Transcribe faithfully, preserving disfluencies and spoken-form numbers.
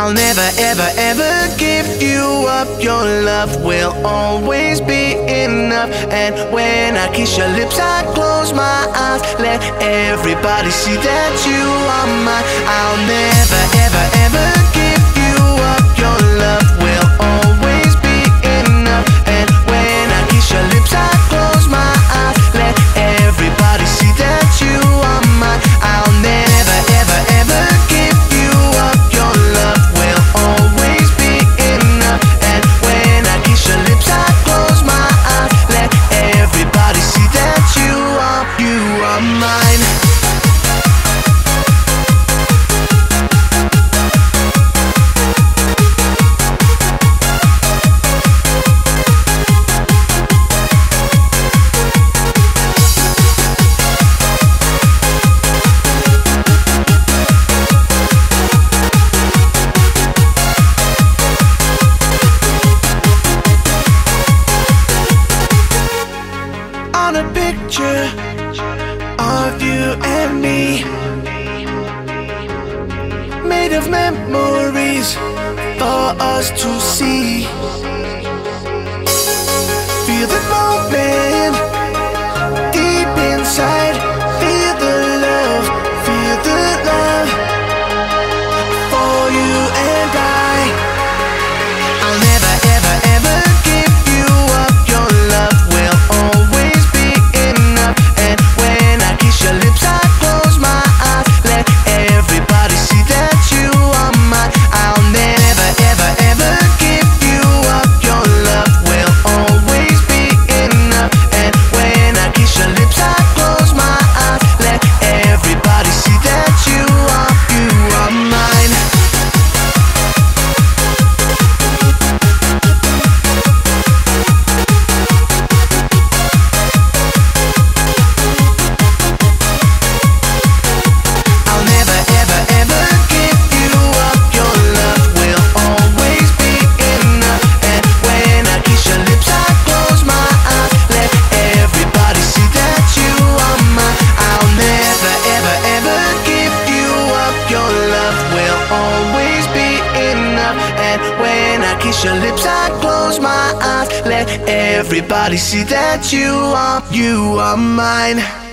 I'll never ever ever give you up. Your love will always be enough. And when I kiss your lips, I close my eyes. Let everybody see that you are mine. I'll never ever ever give you up. Your love will always be enough. And when I kiss your lips, I close my eyes. Let everybody see that you are mine. I'll never ever ever give you up. Your love will always be enough. And when I kiss your lips, I close my eyes. Let everybody see that you are, you are mine. On a picture of you and me, made of memories for us to see. Feel the moment deep inside. Feel the love, feel the love for you and I. I'll never ever ever give you up. Your love will always be enough. And when I kiss your lips, I close my eyes. Let everybody see that you are mine. I'll never ever ever give you up. Your love will always be enough. And when I kiss your lips, I close my eyes. Let everybody see that you are, you are mine. I'll never ever ever give you up. Your love will always be enough. And when I kiss your lips, I close my eyes. Let everybody see that you are mine. I'll never ever ever give you up. Your love will always be enough. And when I kiss your lips, I close my eyes. Let everybody see that you are, you are mine.